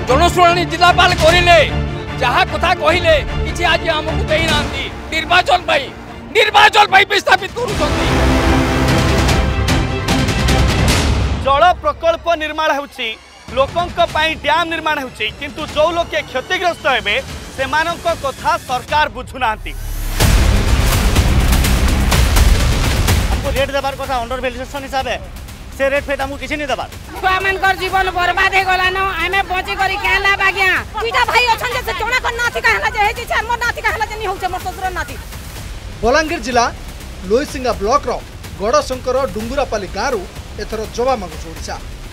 जनशुणी जिलापाल करिले जहा कथा कहले किछि आज हमकु देई नांती निर्वाचन विस्थापित करूछंती। जल प्रकल्प निर्माण होउछि लोकंक पई डैम निर्माण होउछि किंतु जो लोके क्षतिग्रस्त हेबे सेमानंक कथा सरकार बुझु नांती। हमको रेट देबार कथा अंडर वैल्यूएशन हिसाब है से रेट फेट हमको किछि नहीं देबार। छुआ मानकर जीवन बर्बाद हे गला न हमें बची करी केला बागिया दुईटा भाई अछन जे चोना को नाथी कहला जे हे जे चार मोर नाथी कहला जे नहीं होचे मोर ससुर नाथी। बलांगीर जिला लोईसिंगा ब्लॉक रो गड़शंकर डुंगुरापाली गाँव एथर जवा मागुछ ओडिशा।